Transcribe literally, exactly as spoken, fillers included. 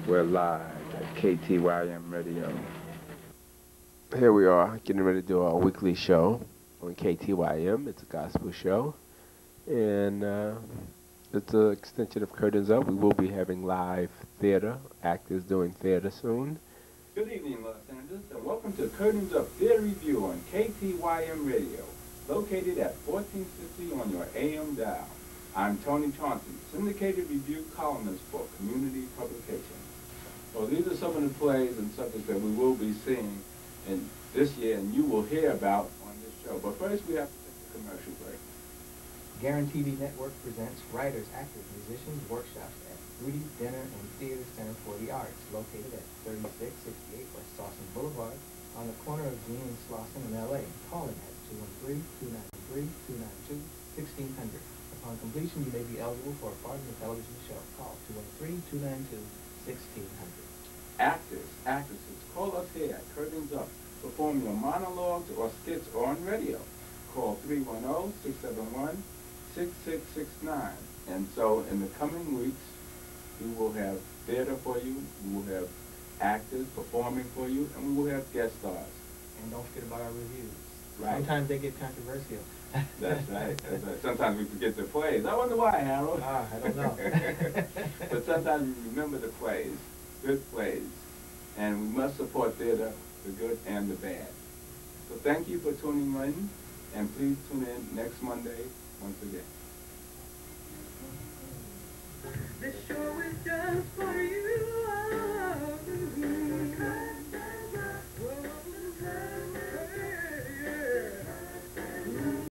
We're live at K T Y M Radio. Here we are, getting ready to do our weekly show on K T Y M. It's a gospel show, and uh, it's an extension of Curtains Up. We will be having live theater, actors doing theater soon. Good evening, Los Angeles, and welcome to Curtains Up Theater Review on K T Y M Radio, located at fourteen sixty on your A M dial. I'm Tony Chauncey, syndicated review columnist for Community Publications. Well, these are some of the plays and subjects that we will be seeing in this year, and you will hear about on this show. But first, we have to take a commercial break. Guarantee T V Network presents writers, actors, musicians workshops at Rudy's Dinner and Theater Center for the Arts, located at thirty-six sixty-eight West Slauson Boulevard, on the corner of Jean and Slauson in L A. Calling at two one three, two nine three, two nine two, one six zero zero. Upon completion, you may be eligible for a part in the television show. Call two one three, two nine two, one six zero zero. Actors, actresses, call us here at Curtains Up. Perform your monologues or skits on radio. Call three one zero, six seven one, six six six nine. And so in the coming weeks, we will have theater for you, we will have actors performing for you, and we will have guest stars. And don't forget about our reviews. Right. Sometimes they get controversial. That's right. That's right. Sometimes we forget the plays. I wonder why, Harold. Ah, I don't know. But sometimes we remember the plays, good plays. And we must support theater, the good and the bad. So thank you for tuning in, and please tune in next Monday once again. This show is just for you.